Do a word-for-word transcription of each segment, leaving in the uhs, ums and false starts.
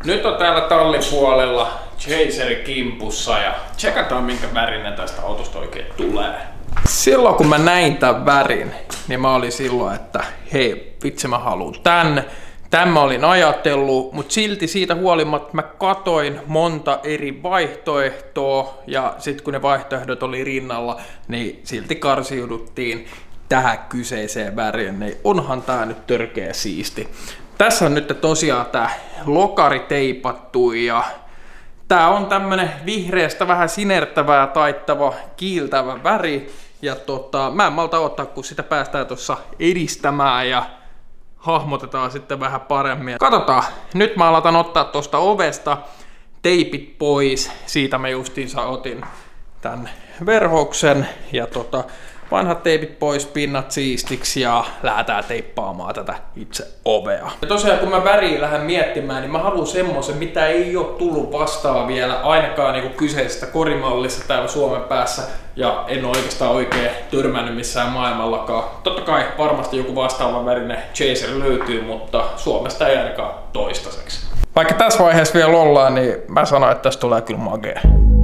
Nyt on täällä tallipuolella Chazeri kimpussa ja tsekataan minkä värinen tästä autosta oikein tulee. Silloin kun mä näin tämän värin, niin mä olin silloin, että hei vitsi mä haluun tän. Tän mä olin ajatellut, mutta silti siitä huolimatta mä katoin monta eri vaihtoehtoa ja sit kun ne vaihtoehdot oli rinnalla, niin silti karsiuduttiin tähän kyseiseen väriin, niin onhan tää nyt törkeä siisti. Tässä on nyt tosiaan tää lokari teipattu ja tää on tämmönen vihreästä vähän sinertävää, taittava, kiiltävä väri. Ja tota, mä en malta ottaa, kun sitä päästään tuossa edistämään ja hahmotetaan sitten vähän paremmin. Katsotaan, nyt mä aloitan ottaa tuosta ovesta teipit pois. Siitä mä justiinsa otin tän verhoksen ja tota, vanhat teipit pois, pinnat siistiksi ja lähdetään teippaamaan tätä itse ovea. Ja tosiaan kun mä väriin lähden miettimään, niin mä haluan semmoisen, mitä ei ole tullut vastaan vielä ainakaan niinku kyseisestä korimallissa täällä Suomen päässä. Ja en ole oikeastaan oikein törmännyt missään maailmallakaan. Totta kai varmasti joku vastaavan värinen Chazer löytyy, mutta Suomesta ei ainakaan toistaiseksi. Vaikka tässä vaiheessa vielä ollaan, niin mä sanon, että tästä tulee kyllä magea.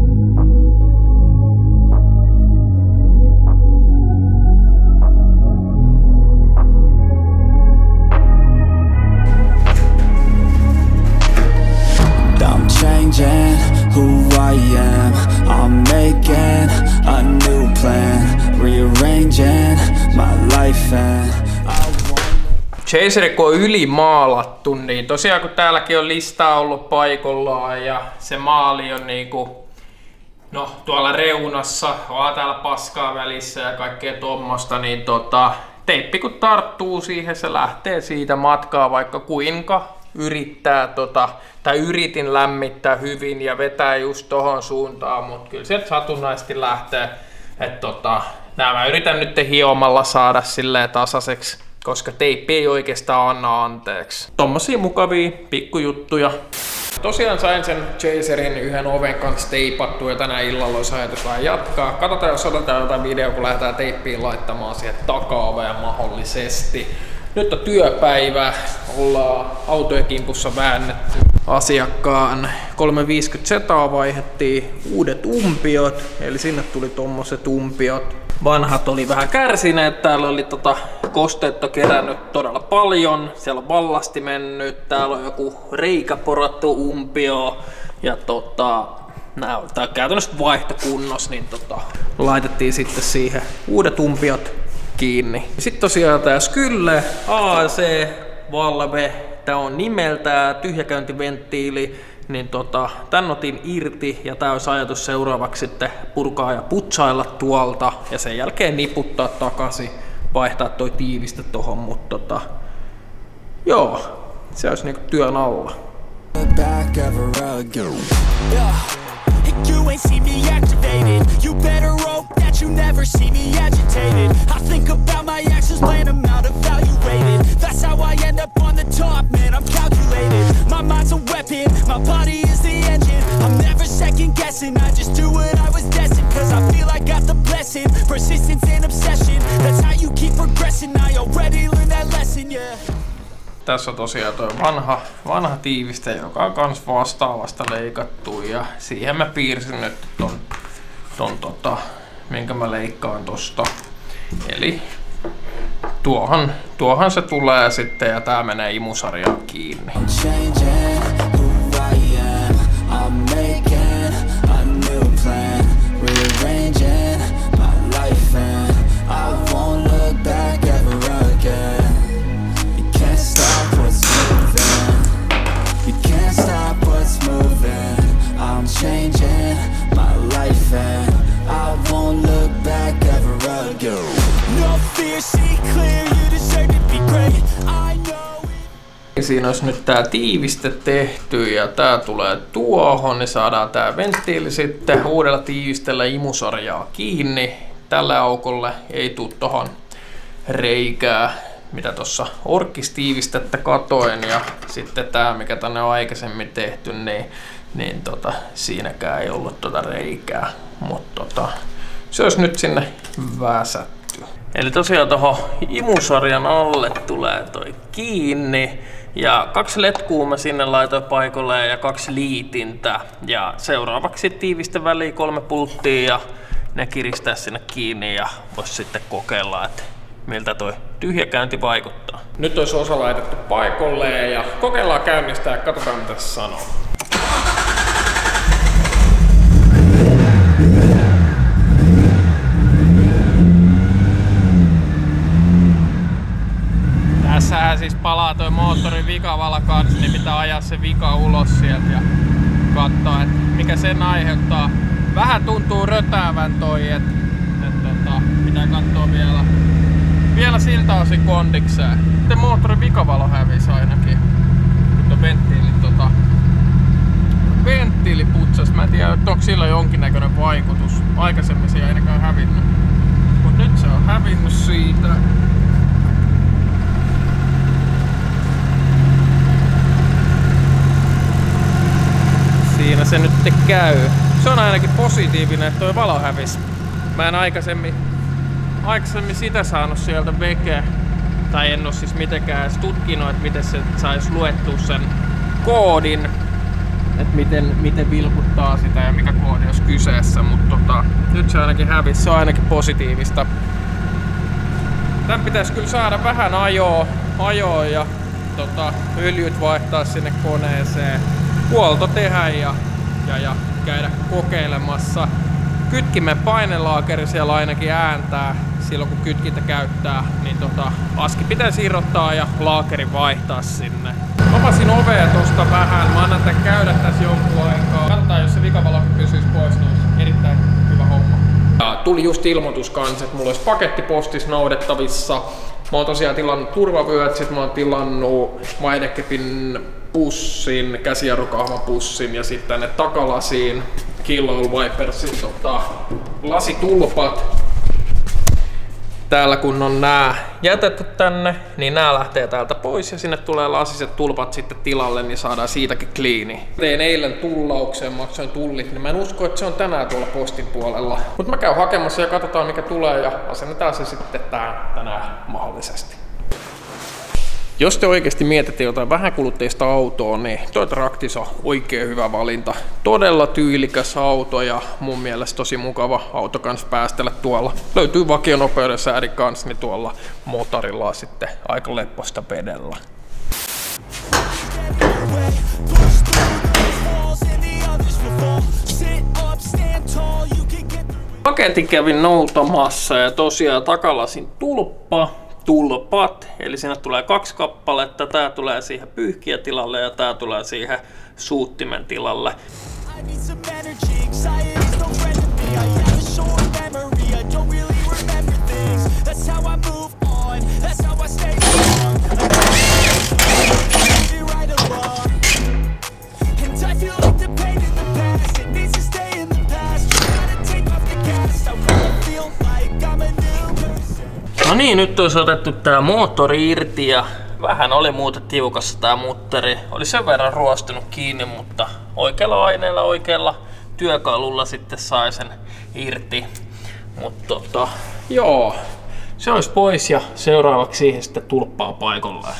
Who I am, I'm making a new plan, rearranging my life and Chazeri kun on ylimaalattu, niin tosiaan kun täälläkin on lista ollut paikallaan ja se maali on niinku, no tuolla reunassa, on täällä paskaa välissä ja kaikkea tommosta, niin tota, teippi kun tarttuu siihen, se lähtee siitä matkaa vaikka kuinka yrittää tota, tai yritin lämmittää hyvin ja vetää just tohon suuntaan, mutta kyllä sieltä satunnaisesti lähtee. Et tota, nää mä yritän nyt hiomalla saada silleen tasaiseksi, koska teippi ei oikeastaan anna anteeksi. Tommosia mukavia pikkujuttuja. Tosiaan sain sen Chazerin yhden oven kanssa teipattua ja tänä illalla olisi ajatus vähän jatkaa. Katsotaan jos otetaan jotain videoa, kun lähdetään teippiin laittamaan siihen takaoveen mahdollisesti. Nyt on työpäivä, ollaan autojen kimpussa väännetty. Asiakkaan kolmesataaviisikymmentä setaa vaihdettiin uudet umpiot, eli sinne tuli tommoset umpiot. Vanhat oli vähän kärsineet, täällä oli tota kosteutta kerännyt todella paljon, siellä on ballasti mennyt, täällä on joku reikä porattu umpio ja tota, nää on tää käytännössä vaihtokunnossa, niin tota, laitettiin sitten siihen uudet umpiot kiinni. Sitten tosiaan tää Skylle A C Valve, tää on nimeltään tyhjäkäyntiventtiili, niin tota, tän otin irti ja tää olisi ajatus seuraavaksi sitten purkaa ja putsailla tuolta ja sen jälkeen niputtaa takaisin, vaihtaa toi tiiviste tohon, mutta tota, joo, se olisi niinku työn alla. You ain't see me activated. You better hope that you never see me agitated. I think about my actions, plan them out, evaluated. That's how I end up on the top, man, I'm calculated. My mind's a weapon, my body is the engine. I'm never second guessing, I just do what I was destined. Cause I feel I got the blessing, persistence and obsession. That's how you keep progressing, I already learned that lesson, yeah. Tässä on tosiaan tuo vanha, vanha tiiviste, joka on kans vastaavasta leikattu ja siihen mä piirsin nyt ton, ton tota, minkä mä leikkaan tosta. Eli tuohon, tuohon se tulee sitten ja tää menee imusarjaan kiinni. Siinä olisi nyt tää tiiviste tehty ja tää tulee tuohon, niin saadaan tää venttiili sitten uudella tiivistellä imusarjaa kiinni. Tällä aukolle ei tuu tohon reikää, mitä tuossa orkkistiivistettä katoin ja sitten tää mikä tänne on aikaisemmin tehty, niin, niin tota, siinäkään ei ollut tota reikää, mutta tota, se olisi nyt sinne väsätty. Eli tosiaan tuohon imusarjan alle tulee toi kiinni. Ja kaksi letkuu mä sinne laitoin paikoilleen ja kaksi liitintä. Ja seuraavaksi tiivistä väliin kolme pulttia ja ne kiristää sinne kiinni ja vois sitten kokeilla, että miltä toi tyhjäkäynti vaikuttaa. Nyt olisi osa laitettu paikoilleen ja kokeillaan käynnistää ja katsotaan mitä se sanoo. Tässähän siis palaa toi moottorin vikavala kanssa, niin pitää ajaa se vika ulos sieltä ja katsoa, että mikä sen aiheuttaa. Vähän tuntuu rötäävän toi, että et, tota, pitää katsoa vielä, vielä siltä osin kondikseen. Sitten moottorin vikavalo hävisi ainakin. Nyt on venttiili, tota, venttiili putsas. Mä en tiedä, onko sillä jonkinnäköinen vaikutus. Aikaisemmin se ei ainakaan hävinnyt. Mut nyt se on hävinnyt siitä. Siinä se nyt käy. Se on ainakin positiivinen, että toi valo hävisi. Mä en aikaisemmin, aikaisemmin sitä saanut sieltä veke. Tai en oo siis mitenkään edes tutkinut, että miten se sais luettua sen koodin. Että miten, miten vilkuttaa sitä ja mikä koodi olisi kyseessä. Mutta tota, nyt se ainakin hävisi. Se on ainakin positiivista. Tän pitäisi kyllä saada vähän ajoa, ajoa ja tota, öljyt vaihtaa sinne koneeseen. Huolto tehdä ja, ja, ja käydä kokeilemassa. Kytkimen painelaakeri siellä ainakin ääntää silloin kun kytkintä käyttää, niin tota, aski pitäisi irrottaa ja laakeri vaihtaa sinne. Avasin ovea tosta vähän, mä annan tän käydä tässä jonkun aikaa. Katsotaan jos se vikavalo pysyisi pois, niin olisi erittäin hyvä homma. Ja tuli just ilmoitus kanssa, että mulla olisi pakettipostissa noudettavissa. Mä oon tosiaan tilannut turvavyöt, sit mä oon tilannut Vaihdekepin pussin, käsijarrukahvan pussin ja sitten tänne takalasiin Kill-All Vipersin tota, lasitulpat. Täällä kun on nää jätetty tänne, niin nää lähtee täältä pois ja sinne tulee lasiset tulpat sitten tilalle, niin saadaan siitäkin kliini. Tein eilen tullaukseen, maksoin tullit, niin mä en usko, että se on tänään tuolla postin puolella. Mut mä käyn hakemassa ja katsotaan mikä tulee ja asennetaan se sitten tää tänään mahdollisesti. Jos te oikeasti mietitte jotain vähäkulutteista autoa, niin toi Tractis on oikein hyvä valinta. Todella tyylikäs auto ja mun mielestä tosi mukava auto kanssa päästellä tuolla. Löytyy vakionopeuden säädin kanssa, niin tuolla motorilla on sitten aika lepposta vedellä. Paketin kävin noutamassa ja tosiaan takalasin tulppa. Tulpat, eli siinä tulee kaksi kappaletta, tää tulee siihen pyyhkijätilalle ja tää tulee siihen suuttimen tilalle. No niin, nyt olisi otettu tää moottori irti ja vähän oli muuten tiukassa tää mutteri. Oli sen verran ruostunut kiinni, mutta oikealla aineella, oikealla työkalulla sitten sai sen irti. Mutta tota, joo, se olisi pois ja seuraavaksi siihen sitten tulppaa paikalleen.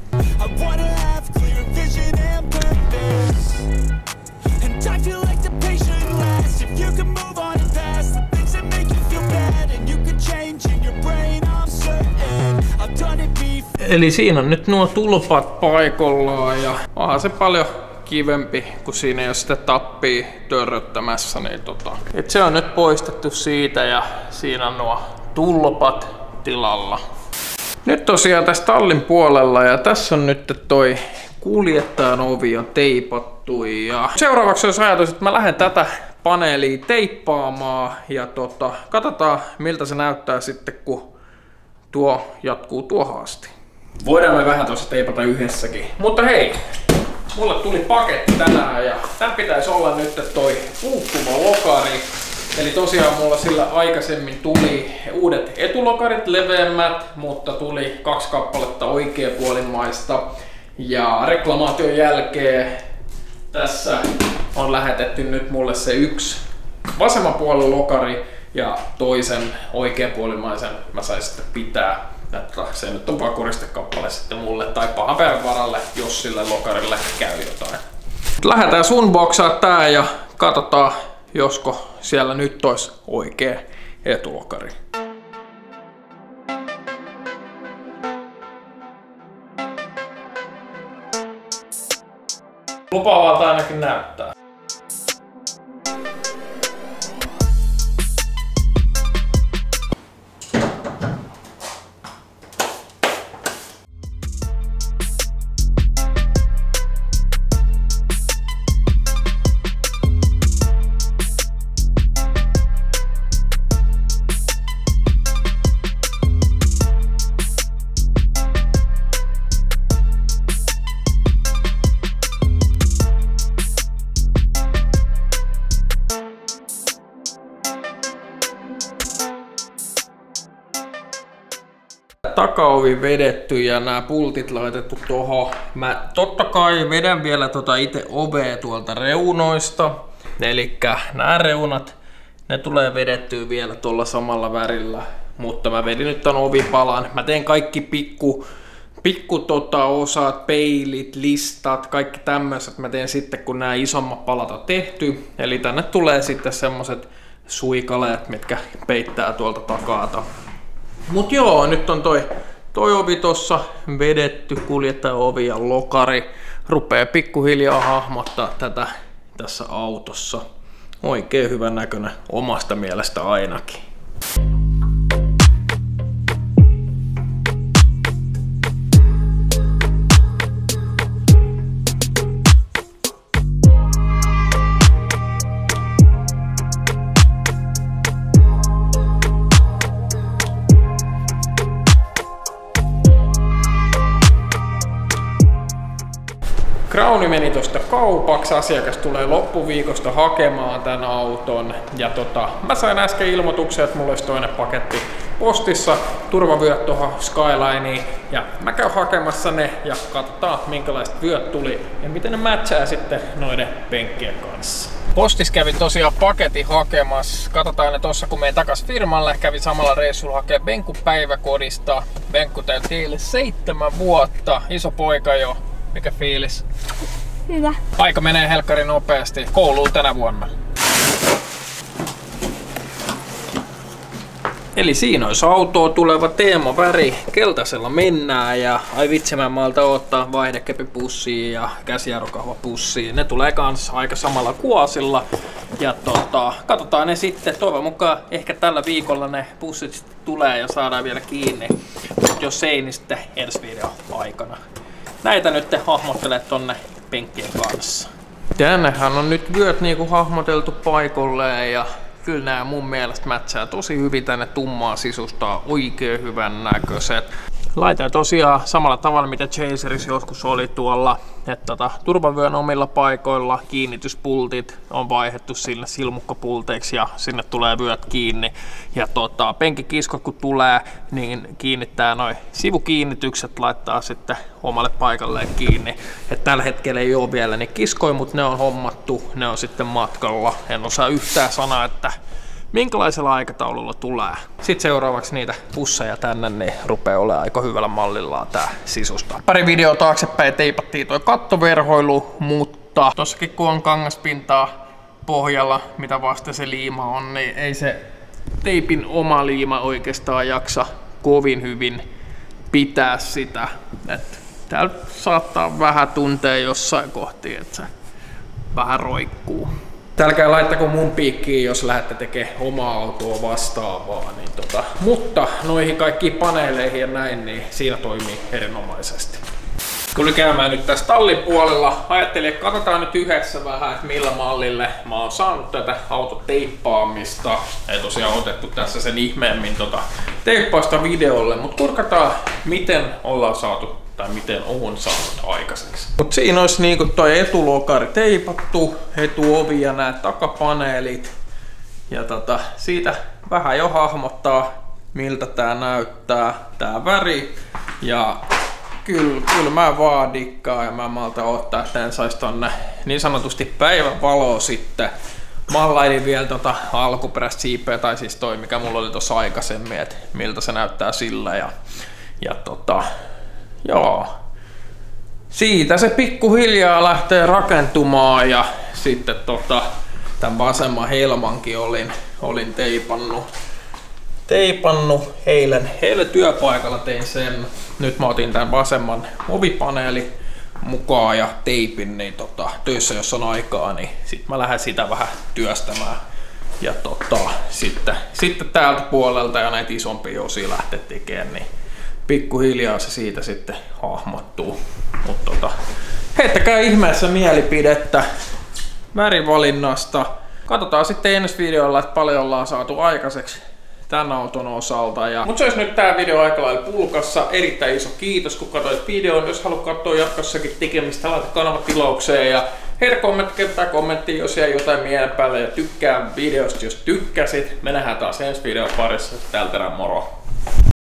Eli siinä on nyt nuo tulpat paikallaan ja onhan se paljon kivempi, kun siinä ei ole sitä tappia törröttämässä. Niin tota. Et se on nyt poistettu siitä ja siinä on nuo tulpat tilalla. Nyt tosiaan tässä tallin puolella ja tässä on nyt toi kuljettajan ovi on teipattu. Ja seuraavaksi olisi ajatus, että mä lähden tätä paneelia teippaamaan ja tota, katsotaan miltä se näyttää sitten kun tuo jatkuu tuohon asti. Voidaan me vähän tuossa teipata yhdessäkin. Mutta hei, mulle tuli paketti tänään ja tän pitäisi olla nyt toi puuttuva lokari. Eli tosiaan mulla sillä aikaisemmin tuli uudet etulokarit leveämmät, mutta tuli kaksi kappaletta oikeapuolimmaista. Ja reklamaation jälkeen tässä on lähetetty nyt mulle se yksi vasemman puolen lokari ja toisen oikeanpuolimaisen mä sain sitten pitää. Että se nyt on vaan koristekappale sitten mulle tai pahan päivän varalle, jos sille lokarille käy jotain. Lähdetään sunboxaa tää ja katsotaan, josko siellä nyt olisi oikea etulokari. Lupaavalta ainakin näyttää. Takaovi vedetty ja nämä pultit laitettu tuohon. Mä totta kai vedän vielä tota itse ovea tuolta reunoista. Elikkä nämä reunat, ne tulee vedettyä vielä tuolla samalla värillä. Mutta mä vedin nyt ton ovipalan. Mä teen kaikki pikku, pikku tota osat, peilit, listat, kaikki tämmöiset. Mä teen sitten kun nämä isommat palat on tehty. Eli tänne tulee sitten semmoset suikaleet, mitkä peittää tuolta takaalta. Mut joo, nyt on toi, toi ovi tossa vedetty, kuljettajaovi ja lokari. Rupee pikkuhiljaa hahmottaa tätä tässä autossa. Oikein hyvän näköinen omasta mielestä ainakin. Crowni meni tosta kaupaksi, asiakas tulee loppuviikosta hakemaan tän auton ja tota, mä sain äsken ilmoituksen, että mulla olisi toinen paketti postissa, turvavyöt tuohon Skylineen ja mä käyn hakemassa ne ja katsotaan minkälaiset vyöt tuli ja miten ne matchaa sitten noiden penkkien kanssa. Postis kävin tosiaan paketin hakemassa, katsotaan ne tossa kun menen takas firmalle, kävin samalla reissulla hakea Benku päiväkodista. Benku täytti eilen seitsemän vuotta, iso poika jo. Mikä fiilis? Hyvä. Aika menee helkkari nopeasti. Kouluun tänä vuonna. Eli siinä olisi autoa tuleva teemaväri. Keltaisella mennään ja ai vitsi mä malta ottaa vaihdekepipussiin ja käsijarrukahvapussiin. Ne tulee kans aika samalla kuosilla. Ja tota, katsotaan ne sitten. Toivon mukaan ehkä tällä viikolla ne pussit tulee ja saadaan vielä kiinni. Mut jos ei, niin sitten ensi videon aikana. Näitä nyt te hahmottelee tonne penkkien kanssa. Tännehän on nyt vyöt niinku hahmoteltu paikolleen ja kyllä nää mun mielestä mätsää tosi hyvin tänne tummaa sisustaa, oikein hyvän näköiset. Laitetaan tosiaan samalla tavalla mitä Chaserissa joskus oli tuolla, että tota, turvavyön omilla paikoilla kiinnityspultit on vaihdettu sille silmukkapulteiksi ja sinne tulee vyöt kiinni. Ja tota, penkikiskot kun tulee, niin kiinnittää noin sivukiinnitykset, laittaa sitten omalle paikalleen kiinni. Et tällä hetkellä ei ole vielä niin kiskoja, mutta ne on hommattu, ne on sitten matkalla. En osaa yhtään sanoa, että minkälaisella aikataululla tulee. Sitten seuraavaksi niitä pusseja tänne, niin rupeaa olemaan aika hyvällä mallillaan tää sisusta. Pari videoa taaksepäin teipattiin toi kattoverhoilu, mutta tossakin kun on kangaspintaa pohjalla, mitä vasta se liima on, niin ei se teipin oma liima oikeastaan jaksa kovin hyvin pitää sitä. Et täällä saattaa vähän tuntea jossain kohti, että se vähän roikkuu. Älkää laittako mun piikkiin, jos lähdette tekemään omaa autoa vastaavaa. Niin tota. Mutta noihin kaikkiin paneeleihin ja näin, niin siinä toimii erinomaisesti. Tuli käymään nyt tässä tallin puolella. Ajattelin, että katsotaan nyt yhdessä vähän, että millä mallille mä oon saanut tätä autoteippaamista. Ei tosiaan otettu tässä sen ihmeemmin tota teippausta videolle, mutta kurkataan miten ollaan saatu tai miten on saanut aikaiseksi. Mut siinä olisi niinku toi etulokari teipattu, etuovi ja nämä takapaneelit. Ja tota, siitä vähän jo hahmottaa miltä tää näyttää, tää väri. Ja kyllä, kyllä mä vaan dikkaan ja mä malta ottaa, että en saisi tonne niin sanotusti päivän valoa sitten mallailin vielä tota alkuperäistä siipeä, tai siis toi mikä mulla oli tossa aikaisemmin, että miltä se näyttää sillä. Ja, ja tota, joo. Siitä se pikkuhiljaa lähtee rakentumaan ja sitten tota, tämän vasemman helmankin olin, olin teipannut. Teipannut eilen, eilen työpaikalla tein sen. Nyt mä otin tämän vasemman mobipaneeli mukaan ja teipin, niin tota, töissä jos on aikaa, niin sit mä lähden sitä vähän työstämään. Ja tota, sitten, sitten täältä puolelta ja näitä isompia osia lähtee tekemään, niin pikkuhiljaa se siitä sitten hahmottuu. Mut tota, heittäkää ihmeessä mielipidettä värivalinnasta. Katsotaan sitten ensi videolla, että paljon ollaan saatu aikaiseksi tän auton osalta. Ja... Mut se olisi nyt tää video aika lailla pulkassa. Erittäin iso kiitos kun katsoit videon. Jos haluat katsoa jatkossakin tekemistä, laita kanava tilaukseen ja heitä kommentti, kertaa kommenttia, jos jäi jotain mielen päälle ja tykkää videosta, jos tykkäsit. Me nähdään taas ensi videon parissa. Täältä moro!